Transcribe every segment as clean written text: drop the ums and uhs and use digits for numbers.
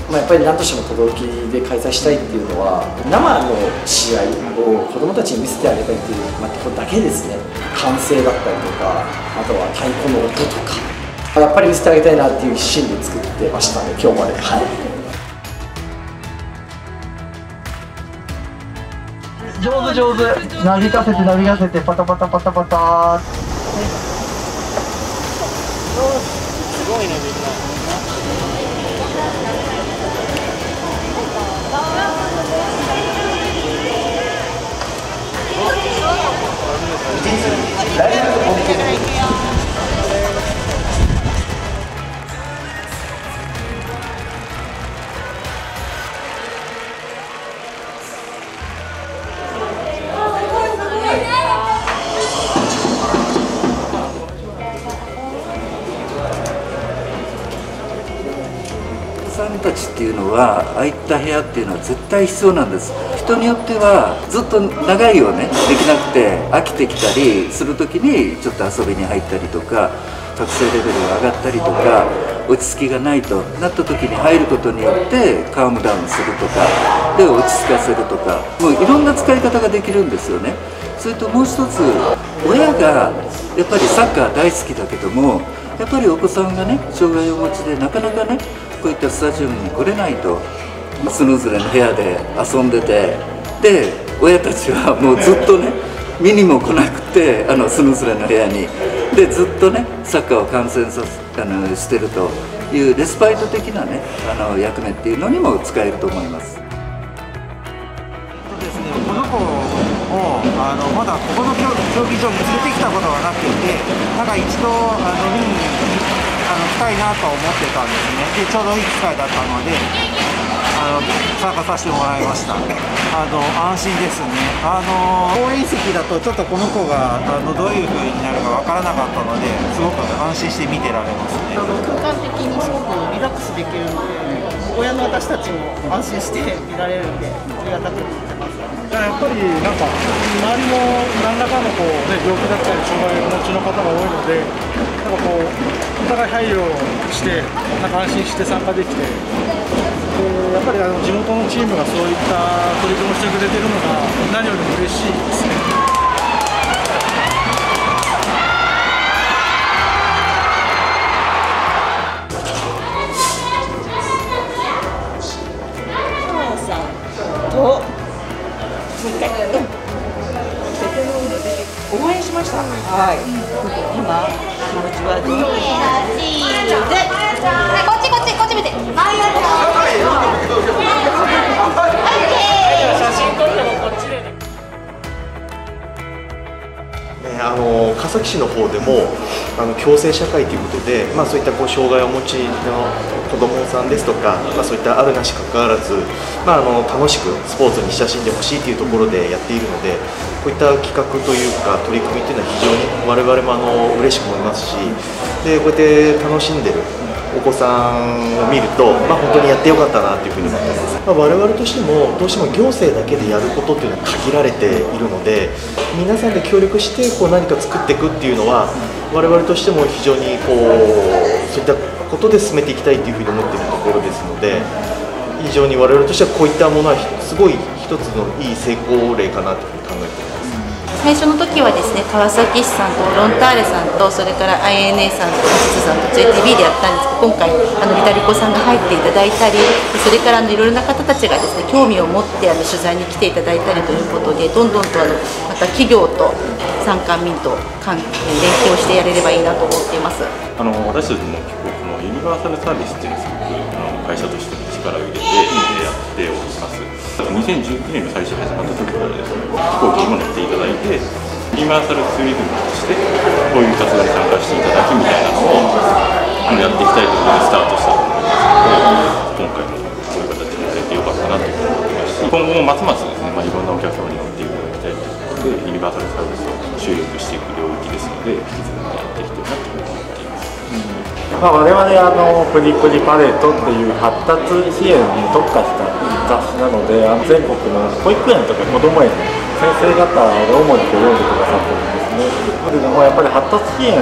やっぱり何としても轟で開催したいっていうのは、生の試合を子どもたちに見せてあげたいっていう、ところだけですね。歓声だったりとか、あとは太鼓の音とか、やっぱり見せてあげたいなっていう一心で作ってましたね、今日まで。はい、 上手上手、なびかせてなびかせて、パタパタパタパタ。 すごいね、みんな。 お子さんたちっていうのはああいった部屋っていうのは絶対必要なんです。人によってはずっと長いをねできなくて飽きてきたりする時にちょっと遊びに入ったりとか、覚醒レベルが上がったりとか、落ち着きがないとなった時に入ることによってカームダウンするとかで落ち着かせるとか、もういろんな使い方ができるんですよね。それともう一つ、親がやっぱりサッカー大好きだけども、やっぱりお子さんがね障害をお持ちでなかなかねこういったスタジアムに来れないと、それぞれの部屋で遊んでて、で親たちはもうずっとね見にも来なくて、それぞれの部屋にでずっとねサッカーを観戦してるというレスパイト的なね役目っていうのにも使えると思います。 ですね、この子をまだここの競技場に連れてきたことがなくて、なんか一度見に来たいなと思ってたんですね。でちょうどいい機会だったので参加させてもらいました。安心ですね。応援席だとちょっとこの子がどういう風になるかわからなかったので、すごく安心して見てられますね。 空間的にすごくリラックスできるので、親の私たちも安心して見られるんでありがたく思ってます。 やっぱりなんか周りも何らかの病気だったり障害をお持ちの方が多いので、なんかお互い配慮して安心して参加できて、やっぱり地元のチームがそういった取り組みをしてくれているのが何よりも嬉しいですね。 応援しました。はい。今気持ちはどう？ こっちこっちこっち見て。 写真撮ってもこっちでね。 川崎市の方でも共生社会ということで、そういった障害をお持ちの子どもさんですとか、そういったあるなし関わらず、楽しくスポーツに親しんでほしいというところでやっているので、こういった企画というか取り組みというのは非常に我々も嬉しく思いますし、でこうやって楽しんでるお子さんを見ると、本当にやってよかったなというふうに思っています。我々としてもどうしても行政だけでやることっていうのは限られているので、皆さんで協力して何か作っていくっていうのは我々としても非常にそういったことで進めていきたいというふうに思っているところですので、非常に我々としてはこういったものはすごい一つのいい成功例かなというふうに考えています。 最初の時はですね、川崎市さんとロンターレさんと、それから INA さんとシツさんと JTB でやったんですけど、今回リタリコさんが入っていただいたり、それからいろいろな方たちがですね興味を持って取材に来ていただいたりということで、どんどんとまた企業と参加民と連携をしてやれればいいなと思っています。 私たちも結構このユニバーサルサービスっていうのをすごく会社としても力を入れてやっております。2019年の最初始まった時からですね、飛行機にも乗っていただいて、ユニバーサルツーリズムとしてこういう活動に参加していただきみたいなのをやっていきたいということでスタートしたと思いますので、今回もこういう形でやれてよかったなと思いますし、今後もますますですね、いろんなお客様に乗っていただきたいということで、ユニバーサルサービスを注力していく領域ですので、引き続きやっていきたいなと思っています。 我々プリプリパレットっていう発達支援に特化した雑誌なので、全国の保育園とか子ども園先生方が主に読んでくださってるんですね。だけどもやっぱり発達支援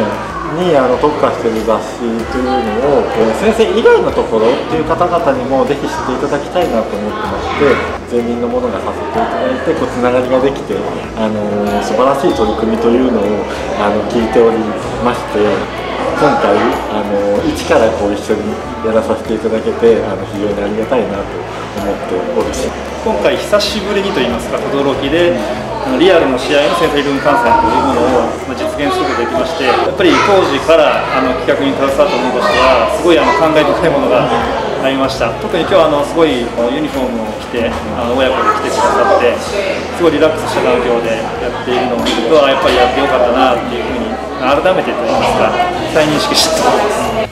に特化している雑誌というのを先生以外のところっていう方々にもぜひ知っていただきたいなと思ってまして、前任のものがさせていただいてつながりができて、素晴らしい取り組みというのを聞いておりまして、今回一から一緒にやらさせていただけて非常にありがたいなと思っておるし、 今回久しぶりにといいますか驚きでリアルの試合のセンターイルミ観戦というものを実現することができまして、やっぱり当時から企画に携わったものとしてはすごい感慨深いものがありました。特に今日はすごいユニフォームを着て親子で来てくださって、すごいリラックスした環境でやっているのを見るとやっぱりやってよかったなっていうふうに改めてといいますか再認識したと思います。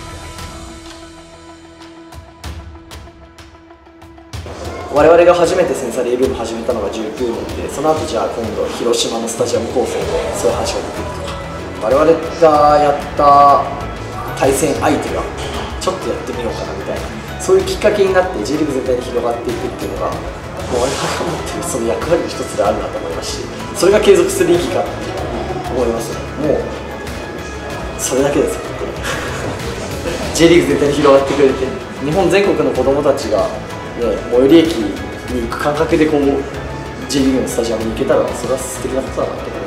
我々が初めてセンサリールーム始めたのが19年で、その後じゃあ今度広島のスタジアム構成でそういう話が出てくるとか、我々がやった対戦相手がちょっとやってみようかなみたいな、そういうきっかけになって J リーグ全体に広がっていくっていうのがもう我々が持っているその役割の一つであるなと思いますし、それが継続する意義かって思いますね。もうそれだけですよJ リーグ全体に広がってくれて、日本全国の子どもたちが最寄り駅に行く感覚でJ リーグのスタジアムに行けたら、それは素敵なことだなと思います。